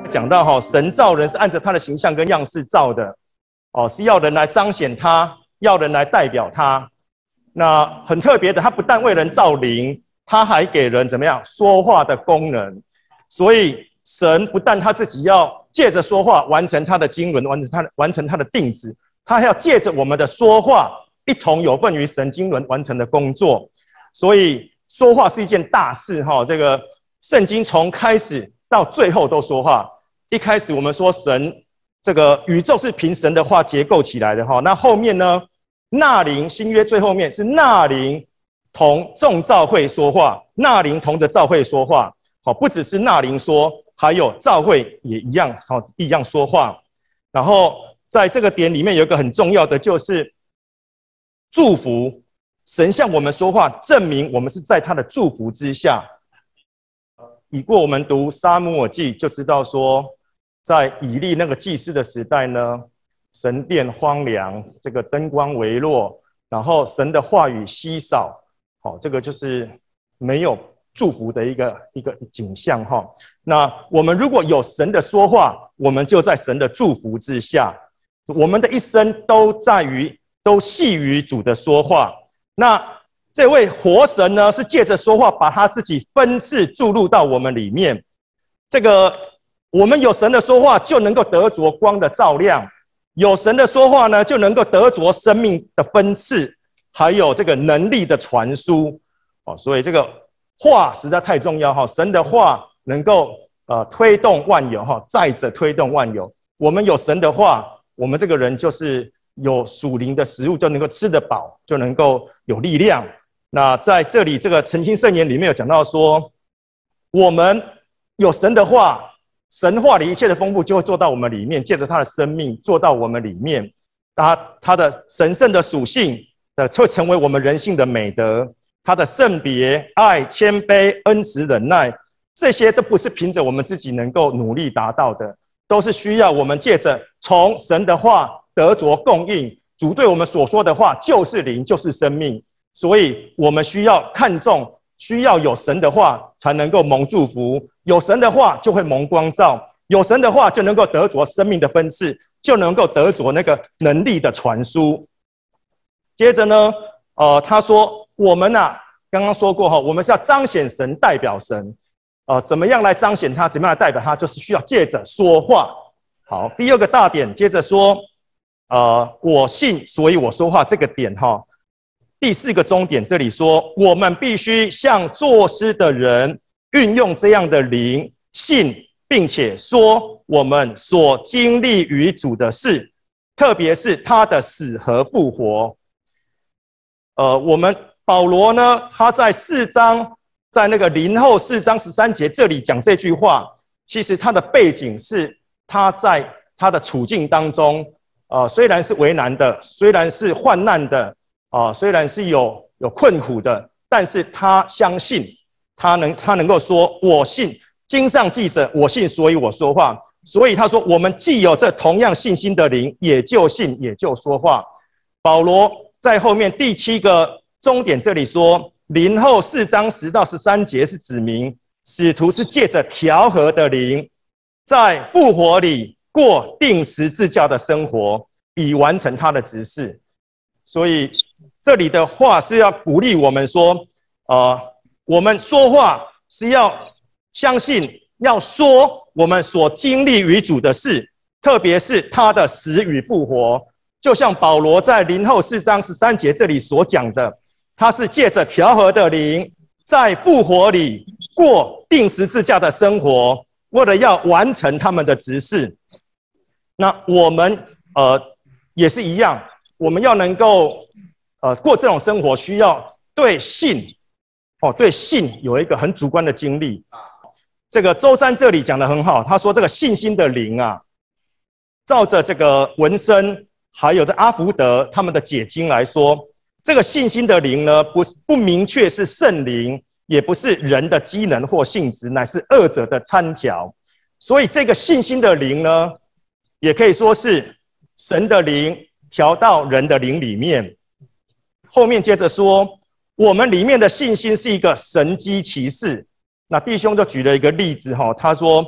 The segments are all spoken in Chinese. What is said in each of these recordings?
讲到哈，神造人是按着他的形象跟样式造的，哦，是要人来彰显他，要人来代表他。那很特别的，他不但为人造灵，他还给人怎么样说话的功能。所以神不但他自己要借着说话完成他的经纶，完成他的定旨，他还要借着我们的说话，一同有份于神经纶完成的工作。所以说话是一件大事哈。这个圣经从开始到最后都说话。一开始我们说神这个宇宙是凭神的话结构起来的哈。那后面呢，那灵新约最后面是那灵同众召会说话，那灵同着召会说话。好，不只是那灵说，还有召会也一样说话。然后在这个点里面有一个很重要的，就是祝福。神向我们说话，证明我们是在他的祝福之下。已过我们读撒母耳记就知道说，在以利那个祭司的时代呢，神殿荒凉，这个灯光微弱，然后神的话语稀少，好，这个就是没有祝福的一个景象哈。那我们如果有神的说话，我们就在神的祝福之下。我们的一生都系于主的说话。那这位活神呢，是借着说话把他自己分次注入到我们里面。这个我们有神的说话，就能够得着光的照亮；有神的说话呢，就能够得着生命的分次，还有这个能力的传输。哦，所以这个话实在太重要哈！神的话能够推动万有哈，载着推动万有。我们有神的话，我们这个人就是有属灵的食物，就能够吃得饱，就能够有力量。那在这里这个澄清圣言里面有讲到说，我们有神的话，神话里一切的丰富就会做到我们里面，借着他的生命做到我们里面，他的神圣的属性会成为我们人性的美德，他的圣别、爱、谦卑、恩慈、忍耐，这些都不是凭着我们自己能够努力达到的，都是需要我们借着从神的话得着供应。主对我们所说的话就是灵，就是生命。所以我们需要看重，需要有神的话才能够蒙祝福，有神的话就会蒙光照，有神的话就能够得着生命的分赐，就能够得着那个能力的传输。接着呢，他说我们刚刚说过哈，我们是要彰显神，代表神，怎么样来彰显他，怎么样来代表他，就是需要借着说话。好，第二个大点，接着说，我信，所以我说话这个点哈。第四个终点，这里说，我们必须像作诗的人，运用这样的灵，信并且说我们所经历于主的事，特别是他的死和复活。我们保罗呢，他在4章，在那个林后4章13节这里讲这句话，其实他的背景是他在他的处境当中，虽然是为难的，虽然是患难的。虽然是有困苦的，但是他相信，他能够说，我信，经上记着，我信，所以我说话。所以他说，我们既有这同样信心的灵，也就信，也就说话。保罗在后面第7个终点这里说，林后4章10到13节是指明使徒是借着调和的灵，在复活里过定十字架的生活，以完成他的职事。所以这里的话是要鼓励我们说，我们说话是要相信，要说我们所经历于主的事，特别是他的死与复活。就像保罗在林后4章13节这里所讲的，他是借着调和的灵，在复活里过定十字架的生活，为了要完成他们的职事。那我们也是一样，我们要能够过这种生活，需要对信有一个很主观的经历。这个周三这里讲得很好，他说这个信心的灵照着这个文森还有这阿福德他们的解经来说，这个信心的灵呢，不明确是圣灵，也不是人的机能或性质，乃是二者的参调。所以这个信心的灵呢，也可以说是神的灵调到人的灵里面。后面接着说，我们里面的信心是一个神机骑士。那弟兄就举了一个例子他说，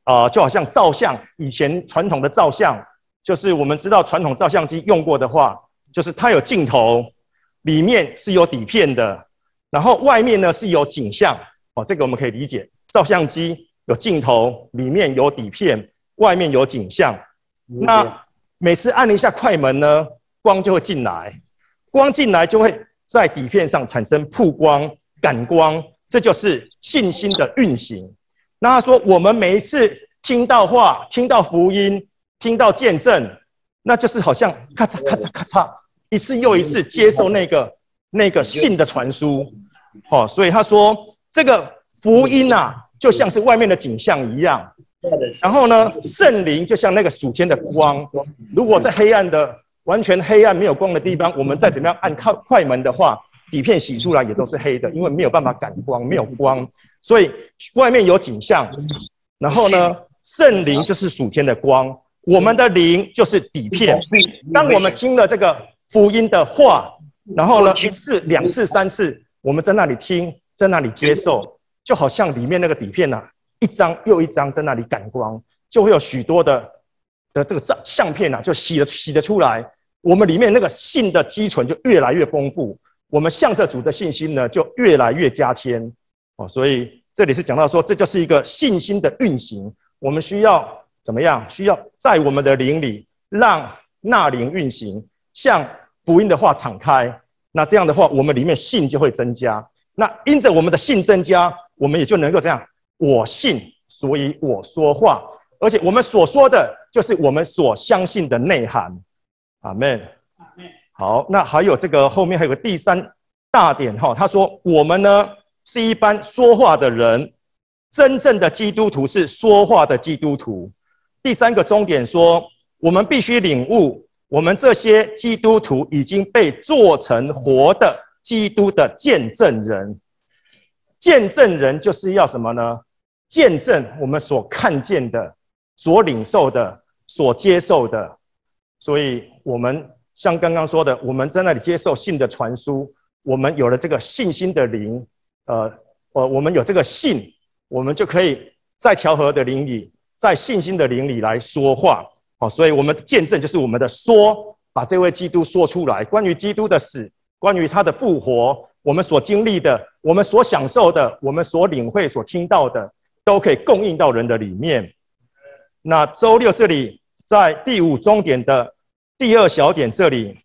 就好像照相，以前传统的照相，就是我们知道传统照相机用过的话，就是它有镜头，里面是有底片的，然后外面呢是有景象。这个我们可以理解，照相机有镜头，里面有底片，外面有景象。那每次按一下快门呢，光就会进来，光进来就会在底片上产生曝光、感光，这就是信心的运行。那他说，我们每一次听到话、听到福音、听到见证，那就是好像咔嚓咔嚓咔嚓，一次又一次接受那个信的传输。所以他说，这个福音啊，就像是外面的景象一样。然后呢，圣灵就像那个属天的光。如果在黑暗的、完全黑暗没有光的地方，我们再怎么样按快门的话，底片洗出来也都是黑的，因为没有办法感光，没有光。所以外面有景象，然后呢，圣灵就是属天的光，我们的灵就是底片。当我们听了这个福音的话，然后呢，一次、两次、三次，我们在那里听，在那里接受，就好像里面那个底片啊，一张又一张在那里感光，就会有许多的这个相片啊，就洗得出来。我们里面那个信的基存就越来越丰富，我们向着主的信心呢，就越来越加添。所以这里是讲到说，这就是一个信心的运行。我们需要怎么样？需要在我们的灵里让那灵运行，向福音的话敞开。那这样的话，我们里面信就会增加。那因着我们的信增加，我们也就能够这样，我信，所以我说话。而且我们所说的，就是我们所相信的内涵。阿们。好，那还有这个后面还有个第三大点哈，他说我们呢是一般说话的人，真正的基督徒是说话的基督徒。第三个重点说，我们必须领悟，我们这些基督徒已经被做成活的基督的见证人。见证人就是要什么呢？见证我们所看见的、所领受的、所接受的。所以我们像刚刚说的，我们在那里接受信的传输，我们有了这个信心的灵，我们有这个信，我们就可以在调和的灵里，在信心的灵里来说话。所以我们的见证就是我们的说，把这位基督说出来，关于基督的死，关于他的复活，我们所经历的，我们所享受的，我们所领会、所听到的，都可以供应到人的里面。那周六这里，在第五终点的第二小点这里，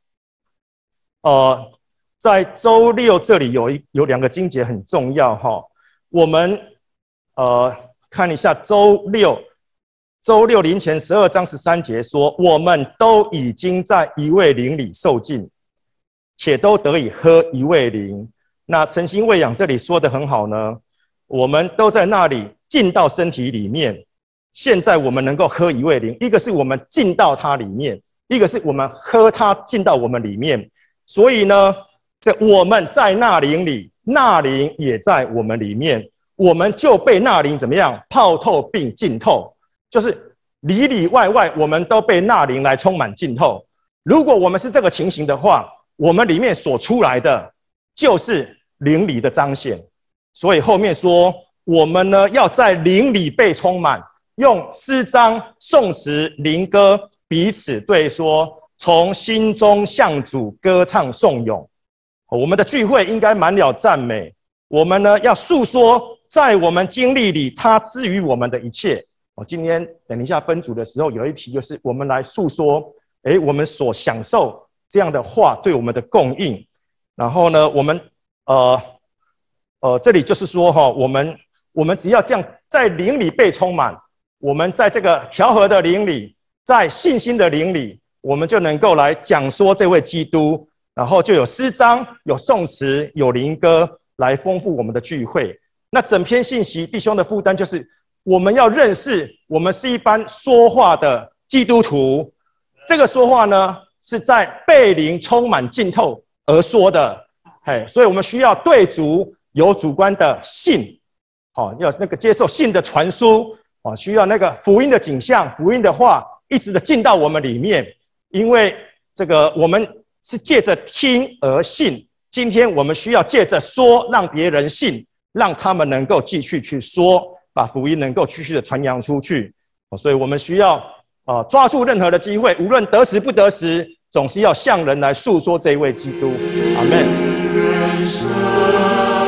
在周六这里有两个经节很重要哈。我们看一下周六林前12章13节说，我们都已经在一位灵里受浸，且都得以喝一位灵。那诚心喂养这里说的很好呢，我们都在那里进到身体里面。现在我们能够喝一位灵，一个是我们进到它里面，一个是我们喝它进到我们里面。所以呢，我们在那灵里，那灵也在我们里面，我们就被那灵怎么样泡透并浸透，就是里里外外我们都被那灵来充满浸透。如果我们是这个情形的话，我们里面所出来的就是灵里的彰显。所以后面说，我们呢要在灵里被充满，用诗章、颂词、灵歌彼此对说，从心中向主歌唱颂咏。我们的聚会应该满了赞美，我们呢要诉说在我们经历里他赐予我们的一切。今天等一下分组的时候有一题，就是我们来诉说我们所享受这样的话对我们的供应。然后呢，我们这里就是说我们只要这样在灵里被充满，我们在这个调和的灵里，在信心的灵里，我们就能够来讲说这位基督，然后就有诗章、有颂词、有灵歌来丰富我们的聚会。那整篇信息弟兄的负担就是我们要认识我们是一般说话的基督徒，这个说话呢是在被灵充满浸透而说的。所以我们需要对主有主观的信，要那个接受信的传输，需要那个福音的景象、福音的话一直的进到我们里面。因为这个我们是借着听而信，今天我们需要借着说让别人信，让他们能够继续去说，把福音能够继续的传扬出去。 所以我们需要抓住任何的机会，无论得时不得时，总是要向人来诉说这一位基督。阿们。